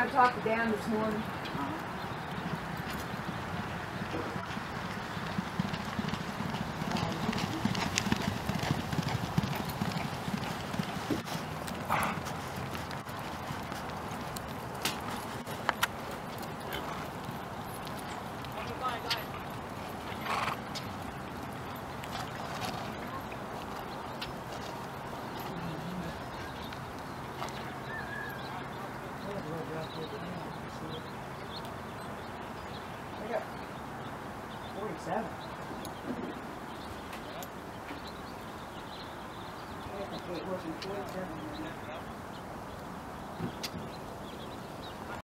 I talked to Dan this morning. I got 47. I got the 8 horse and 47.